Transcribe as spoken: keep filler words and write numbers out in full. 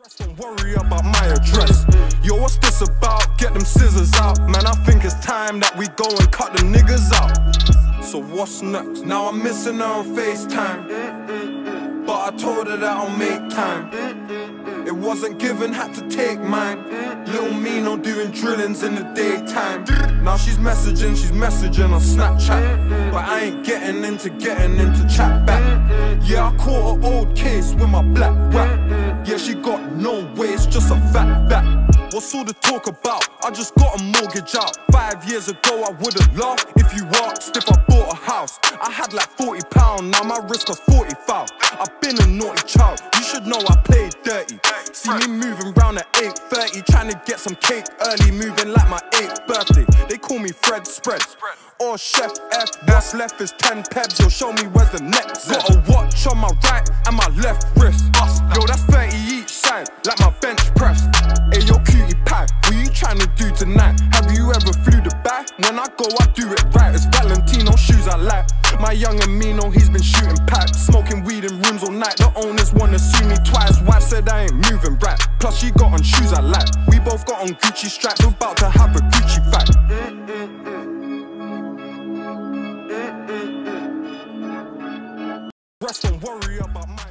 Don't worry about my address. Yo, what's this about? Get them scissors out. Man, I think it's time that we go and cut the niggas out. So what's next? Now I'm missing her on FaceTime, but I told her that I'll make time. It wasn't given, had to take mine. Little Mino doing drillings in the daytime. Now she's messaging, she's messaging on Snapchat, but I ain't getting into getting into chat back. Yeah, I caught an old case with my black rap. Yeah, she got no waist, just a fat back. What's all the talk about? I just got a mortgage out. Five years ago I would've laughed if you asked if I bought a house. I had like forty pounds, now my wrist was forty foul. I've been a naughty child, you should know I played dirty. See me moving round at eight thirty, trying to get some cake early, moving like my eighth birthday. They call me Fred Spread, or Chef F. What's left is ten pebs, you'll show me where's the next. Got a watch on my right and my left wrist. Yo, that's thirty each side, like my bench press. Hey, yo, cutie pie, what you trying to do tonight? Have you ever flew the bag? When I go, I do it right. It's Valentino shoes I like. My young Amino, he's been shooting packs, smoking weed in rooms all night. The owners wanna sue me twice. Wife said I ain't moving right. Plus she got on shoes I like. We both got on Gucci stripes. We're about to have a Gucci fight. Mm, mm, mm. Mm, mm, mm. Rest, don't worry about my